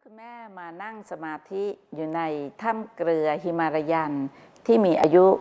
คุณแม่มานั่งสมาธิอยู่ในถ้ำเกลือหิมาลายันที่มีอายุ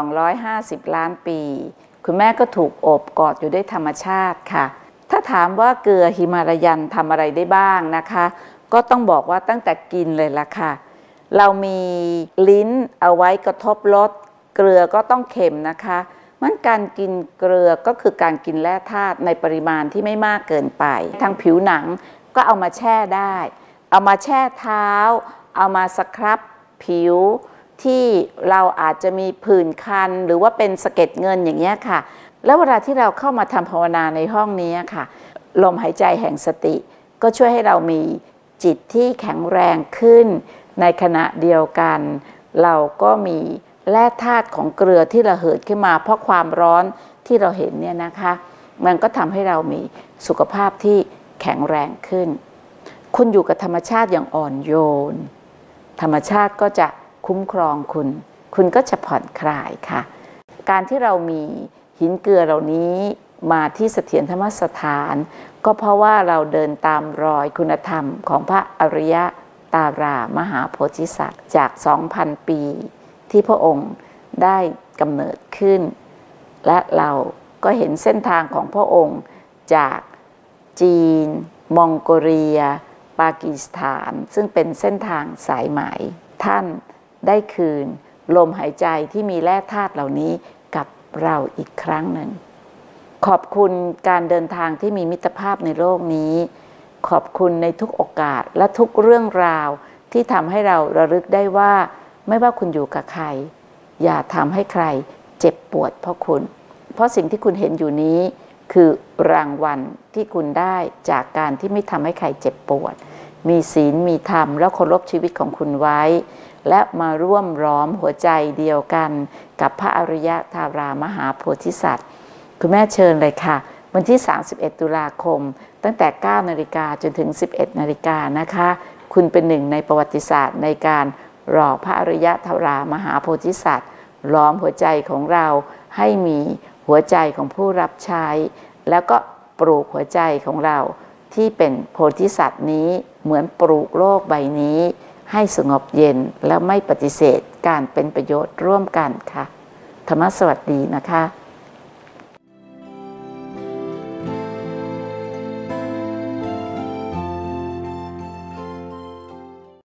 250ล้านปีคุณแม่ก็ถูกโอบกอดอยู่ด้วยธรรมชาติค่ะถ้าถามว่าเกลือหิมาลายันทำอะไรได้บ้างนะคะก็ต้องบอกว่าตั้งแต่กินเลยล่ะค่ะเรามีลิ้นเอาไว้กระทบรสเกลือก็ต้องเค็มนะคะมันการกินเกลือก็คือการกินแร่ธาตุในปริมาณที่ไม่มากเกินไปทางผิวหนังก็เอามาแช่ได้เอามาแช่เท้าเอามาสครับผิวที่เราอาจจะมีผื่นคันหรือว่าเป็นสะเก็ดเงินอย่างเงี้ยค่ะแล้วเวลาที่เราเข้ามาทำภาวนาในห้องนี้ค่ะลมหายใจแห่งสติก็ช่วยให้เรามีจิตที่แข็งแรงขึ้นในขณะเดียวกันเราก็มีแร่ธาตุของเกลือที่ระเหิดขึ้นมาเพราะความร้อนที่เราเห็นเนี่ยนะคะมันก็ทำให้เรามีสุขภาพที่แข็งแรงขึ้นคุณอยู่กับธรรมชาติอย่างอ่อนโยนธรรมชาติก็จะคุ้มครองคุณก็จะผ่อนคลายค่ะการที่เรามีหินเกลือเหล่านี้มาที่เสถียรธรรมสถานก็เพราะว่าเราเดินตามรอยคุณธรรมของพระอริยตารามหาโพธิสัตว์จาก 2,000 ปีที่พระองค์ได้กำเนิดขึ้นและเราก็เห็นเส้นทางของพระองค์จากจีนมองโกเลียปากีสถานซึ่งเป็นเส้นทางสายไหมท่านได้คืนลมหายใจที่มีแร่ธาตุเหล่านี้กับเราอีกครั้งหนึ่งขอบคุณการเดินทางที่มีมิตรภาพในโลกนี้ขอบคุณในทุกโอกาสและทุกเรื่องราวที่ทำให้เราระลึกได้ว่าไม่ว่าคุณอยู่กับใครอย่าทำให้ใครเจ็บปวดเพราะคุณเพราะสิ่งที่คุณเห็นอยู่นี้คือรางวัลที่คุณได้จากการที่ไม่ทำให้ใครเจ็บปวดมีศีลมีธรรมแล้วเคารพชีวิตของคุณไว้และมาร่วมล้อมหัวใจเดียวกันกับพระอริยธารามหาโพธิสัตว์คุณแม่เชิญเลยค่ะวันที่31ตุลาคมตั้งแต่ 9 นาฬิกาจนถึง 11 นาฬิกานะคะคุณเป็นหนึ่งในประวัติศาสตร์ในการรอพระอริยธารามหาโพธิสัตว์ล้อมหัวใจของเราให้มีหัวใจของผู้รับใช้แล้วก็ปลูกหัวใจของเราที่เป็นโพธิสัตว์นี้เหมือนปลูกโลกใบนี้ให้สงบเย็นและไม่ปฏิเสธการเป็นประโยชน์ร่วมกันค่ะธรรมะสวัสดีนะคะ